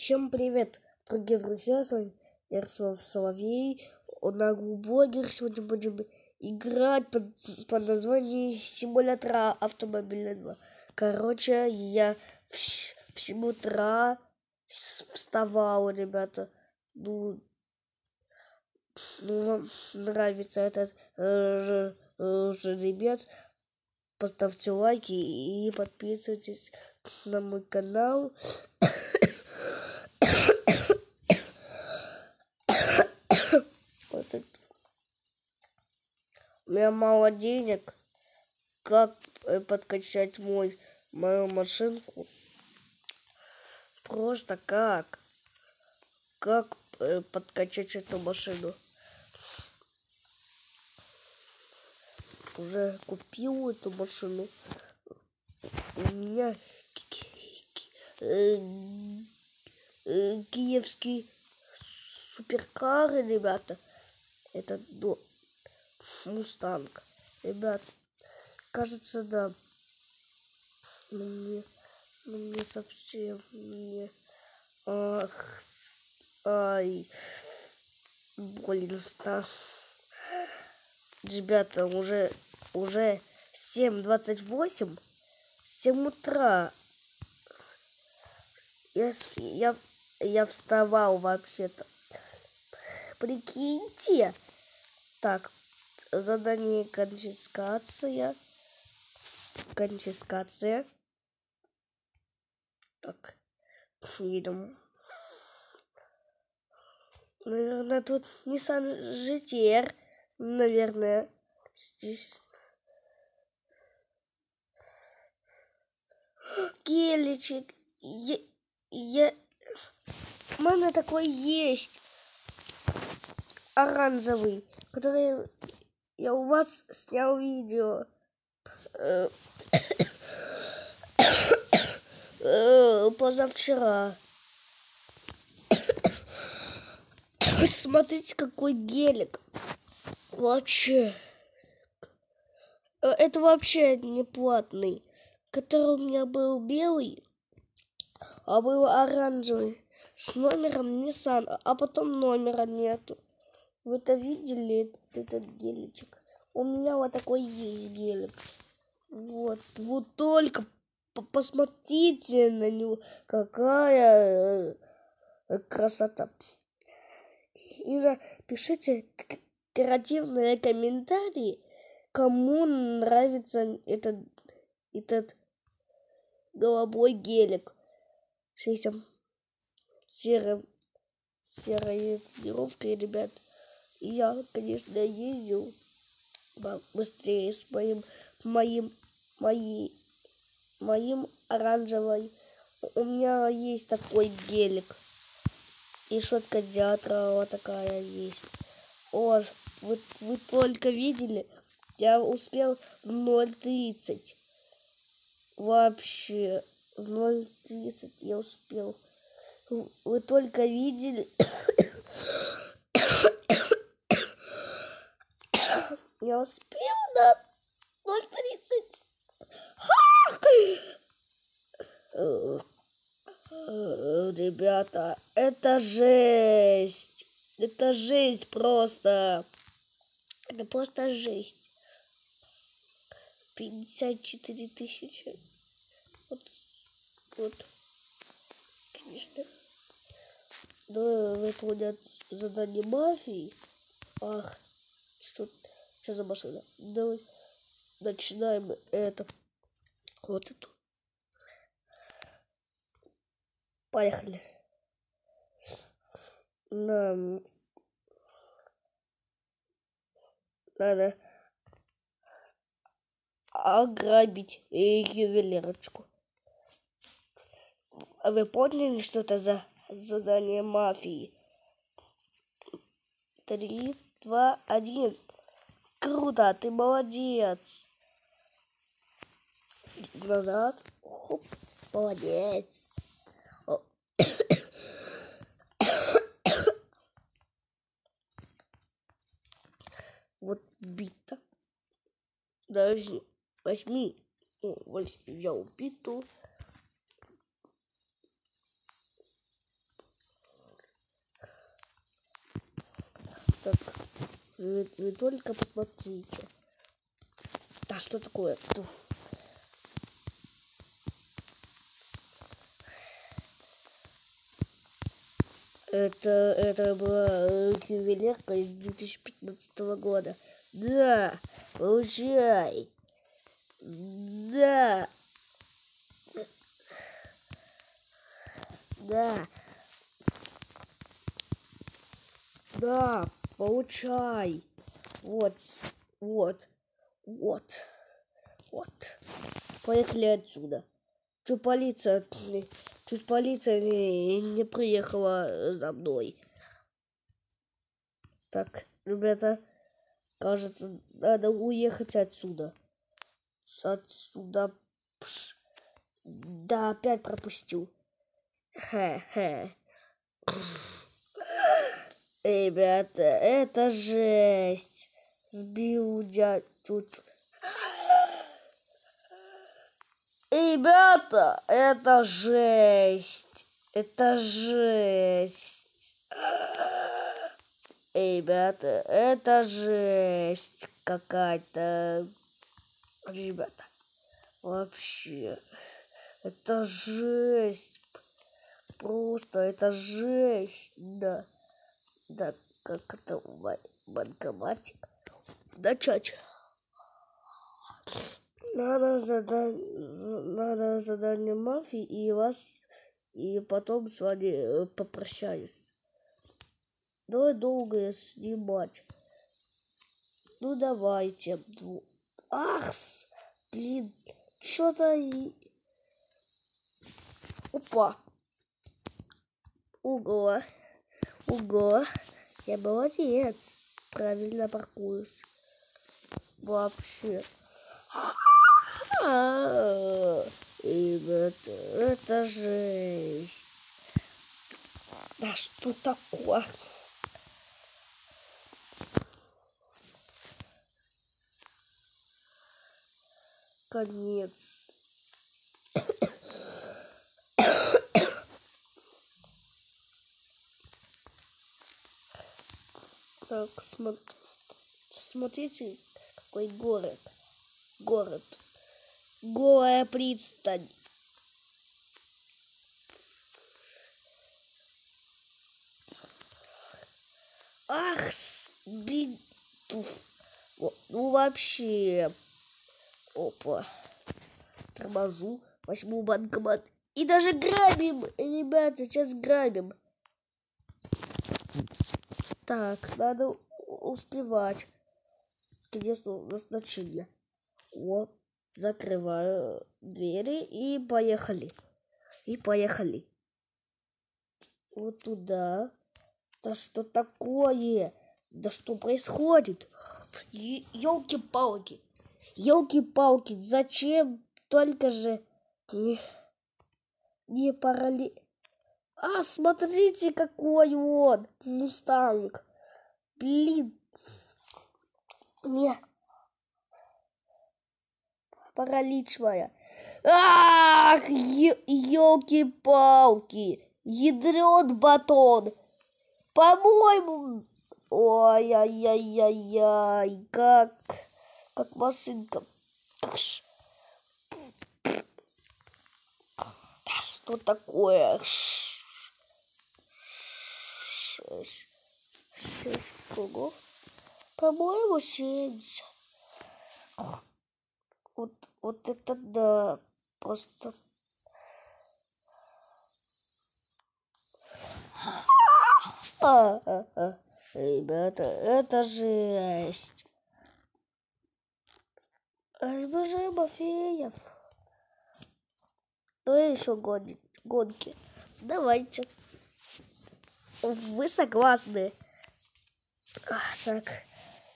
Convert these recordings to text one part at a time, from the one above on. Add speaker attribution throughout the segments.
Speaker 1: Всем привет, дорогие друзья, с вами Ярослав Соловей, Блогер. Сегодня будем играть под названием симулятора автомобильного. Короче, я в 7 утра вставал, ребята. Ну вам нравится этот жеребец, поставьте лайки и подписывайтесь на мой канал. У меня мало денег. Как подкачать мою машинку? Просто как? Как подкачать эту машину? Уже купил эту машину. У меня киевский суперкар, ребята. Это Мустанг. Ребят, кажется, да. Но мне совсем не... Ай. Больно. Ребята, уже 7:28. 7 утра. Я вставал вообще-то. Прикиньте. Так, задание конфискация. Так, едем. Наверное, тут Nissan GT-R. Наверное, здесь. Геличек. У меня такой есть. Оранжевый. Который я у вас снял видео. Позавчера. Смотрите, какой гелик. Вообще. Это вообще не платный. Который у меня был белый, а был оранжевый. С номером Nissan. А потом номера нету. Вы это видели, этот геличек? У меня вот такой есть гелик. Вот только посмотрите на него. Какая красота. И напишите креативные комментарии, кому нравится этот голубой гелик с этим серой тонировкой, ребят. И я, конечно, ездил быстрее с моим оранжевой. У меня есть такой гелик. И шотка Диатрова такая есть. Вы только видели? Я успел в 0:30. Вообще, в 0:30 я успел. Вы только видели? Я успел на 0:30. Ребята, это жесть. Это жесть просто. Это просто жесть. 54 тысячи. Вот. Конечно. Да, выполнять задание мафии. Ах, что за машина? Давай начинаем это. Вот эту. Поехали. Нам надо ограбить ювелирочку. А вы поняли, что это за задание мафии? 3, 2, 1. Круто, ты молодец. Назад. Хоп, молодец. Вот бита. Даже возьми. Я убиту. Вы только посмотрите. Да что такое? Туф. Это была ювелирка из 2015 года. Да, получай. Да. Да. Да, получай. Вот. Поехали отсюда. Чуть полиция не приехала за мной. Так, ребята, кажется, надо уехать отсюда. Пш. Да, опять пропустил. Хе-хе. Ребята, это жесть. Сбил дядю. Ребята, это жесть. Это жесть. Ребята, это жесть какая-то. Ребята, вообще, это жесть. Просто это жесть. Да. Да, как это банкоматик. Начать. Надо задание мафии и потом с вами попрощаюсь. Давай долго снимать. Ну давайте. Ах, блин, что-то опа. Ого. Я молодец. Правильно паркуюсь. Вообще. Ребята, это жесть. Да что такое? Конец. Так, смотрите, какой город. Голая пристань. Ах, блин. Ну вообще. Опа. Торможу. Возьму банкомат. И даже грабим. Ребят, сейчас грабим. Так, надо успевать. Конечно, назначение. Вот. Закрываю двери и поехали. Вот туда. Да что такое? Да что происходит? Ёлки-палки. Зачем только же не парали... А, смотрите, какой он. Мустанг. Блин. Не. Паралич моя. Ах, ёлки-палки. Ядрёт батон. По-моему. Ой-яй-яй-яй-яй. Как машинка. Да что такое? 6 кругов. По-моему, 70. Вот это да. Просто. Ребята, это жесть. Обожаю Мафеев. Ну и еще гонки. Давайте. Вы согласны? Так.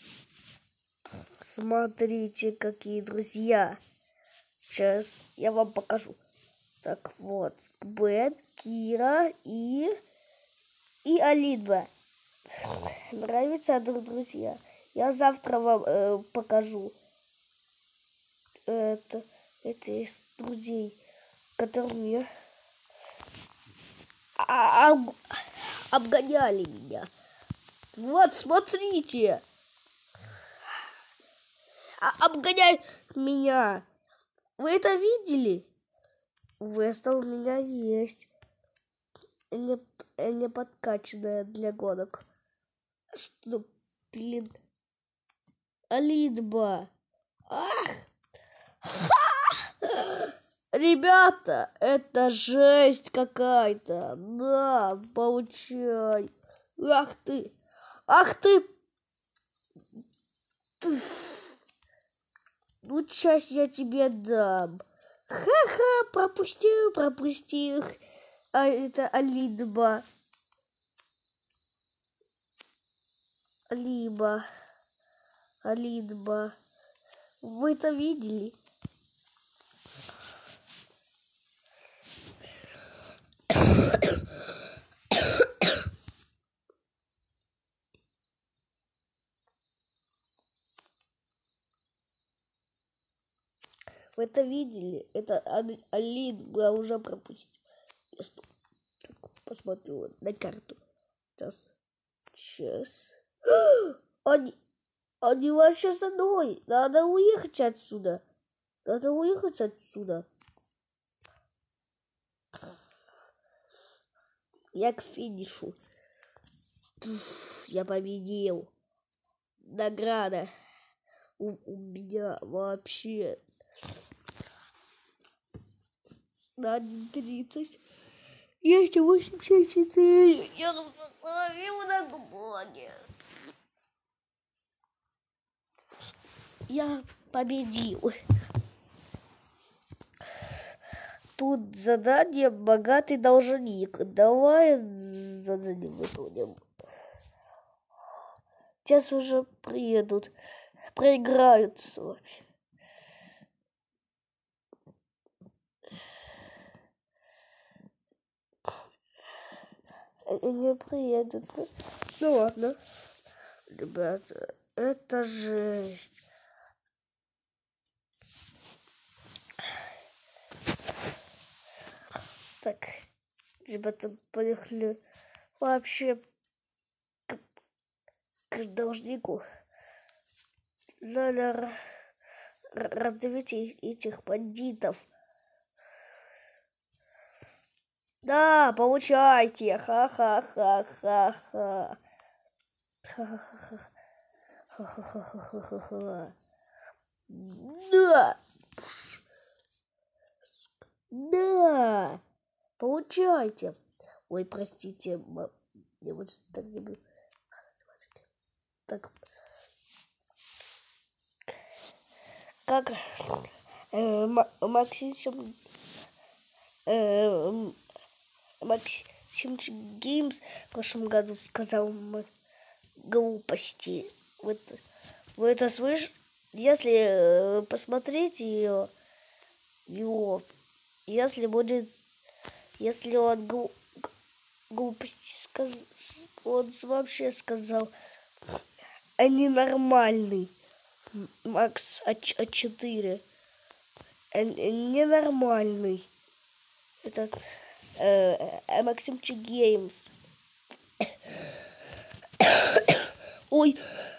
Speaker 1: Смотрите, какие друзья. Сейчас я вам покажу. Так вот. Бен, Кира и Алиба. Нравятся друзья. Я завтра вам покажу. Это из друзей, которые обгоняли меня. Вот, смотрите. обгоняй меня. Вы это видели? Веста у меня есть. Не подкачанная для гонок. Что, блин? Алидба. Ах! Ребята, это жесть какая-то. Да, получай. Ах ты. Ах ты. Ну, сейчас я тебе дам. Ха-ха, пропустил. А это Алидба. Алидба. Вы это видели? Вы это видели? Это Алидба уже пропустил. Я посмотрю на карту. Сейчас. Они вообще со мной. Надо уехать отсюда. Я к финишу. Я победил. Награда. У меня вообще на 30. Есть 84. Я словил на блоге. Я победил. Тут задание «Богатый должник». Давай задание выполним. Сейчас уже приедут. Проиграются вообще. Не приедут. Ну ладно. Ребята, это жесть. Так, ребята, поехали вообще к должнику. Надо раздавить этих бандитов. Да, получайте. Ха-ха-ха-ха-ха. Ха-ха-ха-ха-ха-ха. Да. Да. Получайте. Ой, простите. Я вот так не буду. Так. Как Максимчик Геймс в прошлом году сказал глупости. Вы это слышите? Если посмотреть его, если он глупости сказал, он вообще сказал, они нормальный. Макс А4. Ненормальный. Этот Максимчик Геймс. Ой.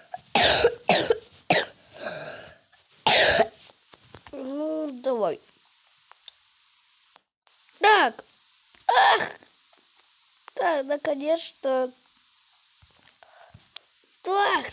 Speaker 1: Ну, давай. Так. Ах. Так, наконец-то. Так.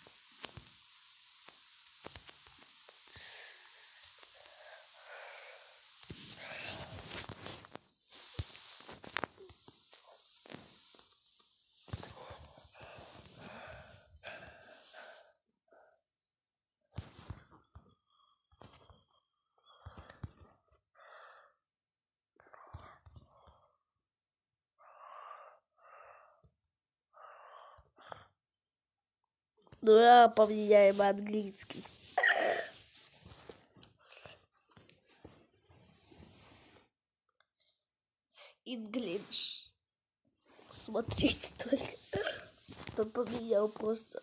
Speaker 1: Да, поменяем английский. English. Смотрите только. Там поменял просто.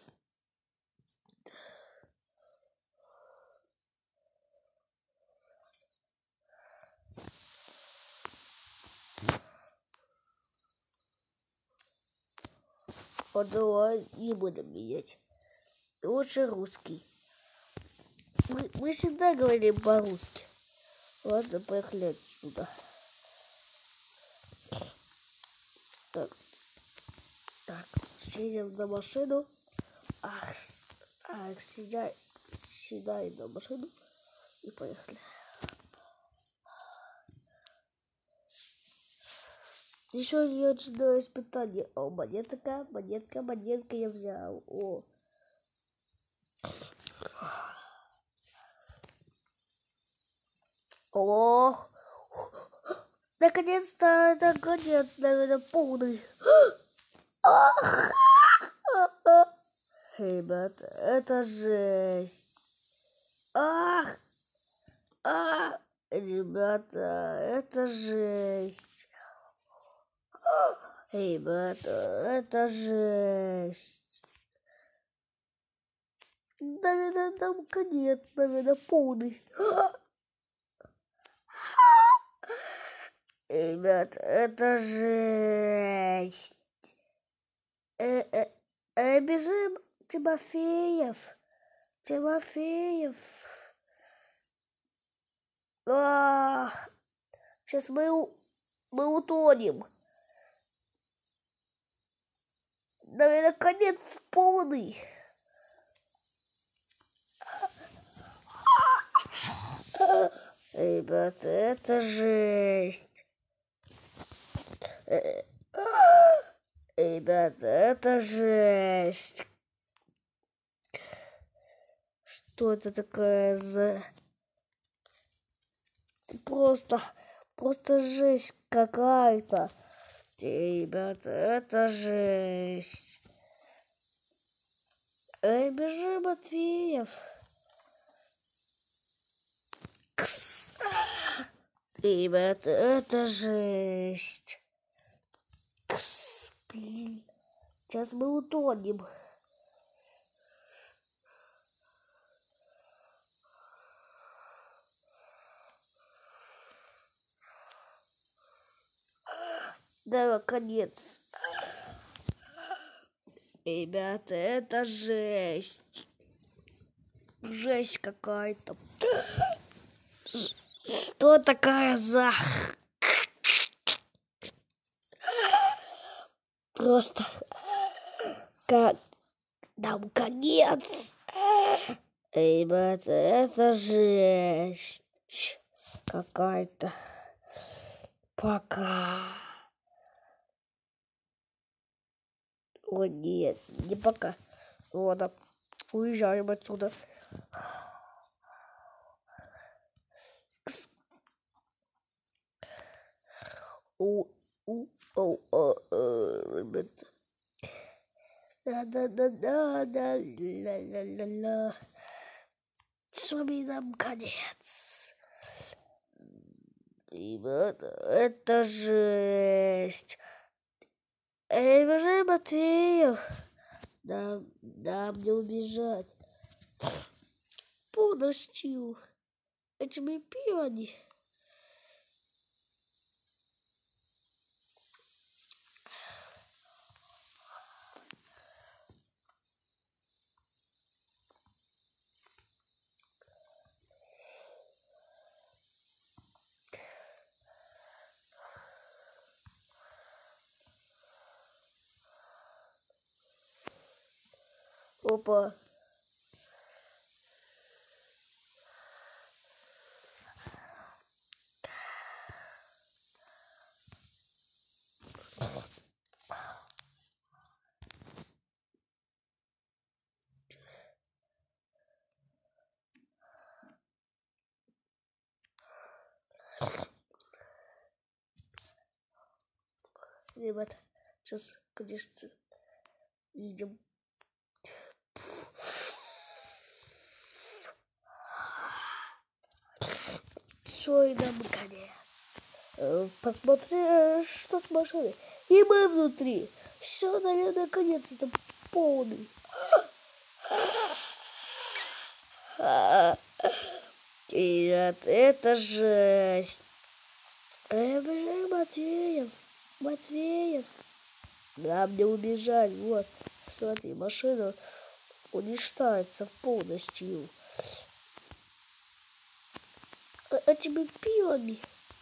Speaker 1: Давай не будем менять. Лучше русский. Мы всегда говорим по-русски. Ладно, поехали отсюда. Так, сидим на машину. Седай на машину и поехали. Еще не очередное испытание. О, монетка я взял. Ох, наконец-то, наверное, полный. Ребята, это жесть. Ребята, это жесть. Ребята, это жесть. Наверное, нам конец, наверное, полный. Ребята, это жесть. Бежим, Тимофеев. Сейчас мы утонем. Наверное, конец полный. Ребята, это жесть. Ребята, это жесть. Что это такое за... Просто жесть какая-то. Ребята, это жесть. Бежи, Матвеев. Ребята, это жесть. Блин. Сейчас мы утонем. Да, конец. Ребята, это жесть. Жесть какая-то. Что такая за... Просто... Как... Нам конец. Ребята, это жесть какая-то. Пока. О, нет, не пока. Ладно, уезжаем отсюда. Ребята. Да-да-да-да-да-ла-ла-ла-ла. Сами нам конец. Ребята, это жесть. Бежи, Матвеев. Нам не убежать. Полностью. Этими пивами. Опа. Ребята, сейчас, конечно, идем. Все, и нам конец. Посмотри, что с машиной. И мы внутри. Все, наверное, конец. Это полный. Нет, это жесть. Матвеев. Нам не убежать. Вот, смотри, машина уничтожается полностью. этими пивами.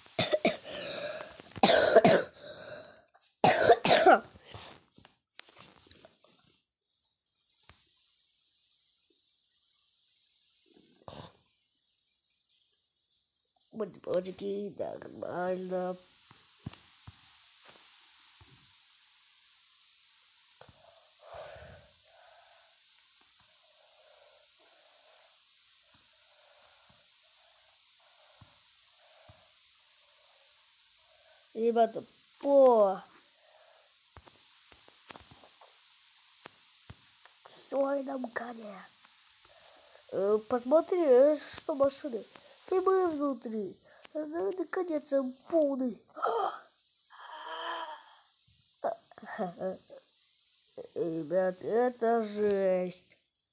Speaker 1: Математики нормально. Ребята, все, нам конец. Посмотри, что машины. И мы внутри. Наконец, полный. Ребят, это жесть.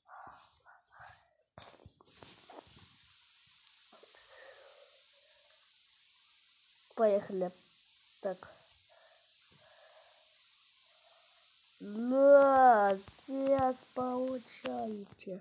Speaker 1: Поехали. Так. На, сейчас получаете.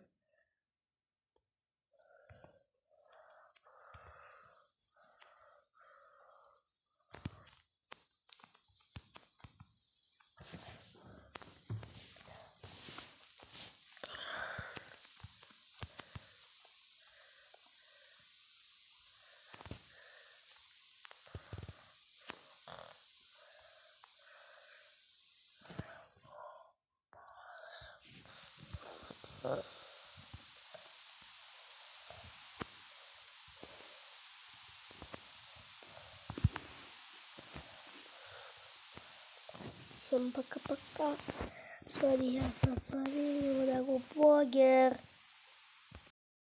Speaker 1: Всем пока-пока. С вами я, Блогер.